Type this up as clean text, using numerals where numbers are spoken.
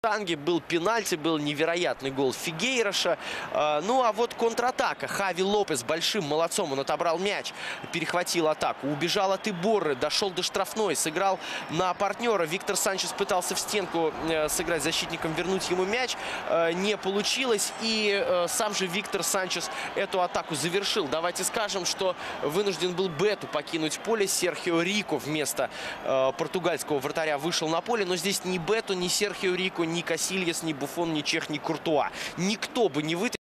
штанги, был пенальти, был невероятный гол Фигейроша. Ну а вот контратака. Хави Лопес большим молодцом, он отобрал мяч, перехватил атаку, убежал от Иборры, дошел до штрафной, сыграл на партнера. Виктор Санчес пытался в стенку сыграть защитником, вернуть ему мяч. Не получилось. И сам же Виктор Санчес эту атаку завершил. Давайте скажем, что вынужден был Бету покинуть поле. Серхио Рико вместо португальского вратаря вышел на поле. Но здесь ни Бету, ни Серхио Рико, ни Касильес, ни Буфон, ни Чех, ни Куртуа. Никто бы не вытащил.